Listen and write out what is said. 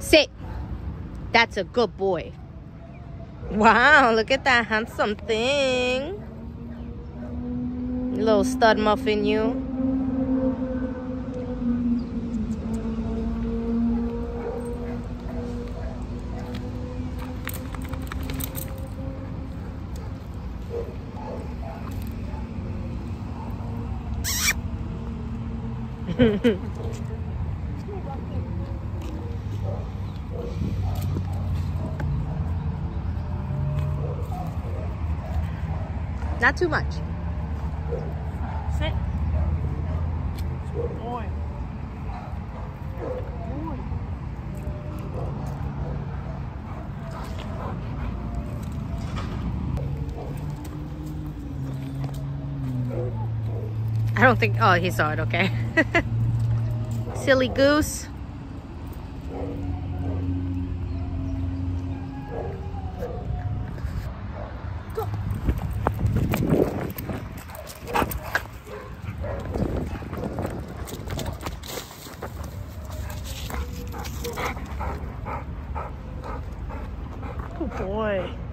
Sit. That's a good boy. Wow, look at that handsome thing. Little stud muffin, you. Not too much. Sit. Boy. Boy. I don't think, oh, he saw it, okay. Silly goose. Go. Good boy.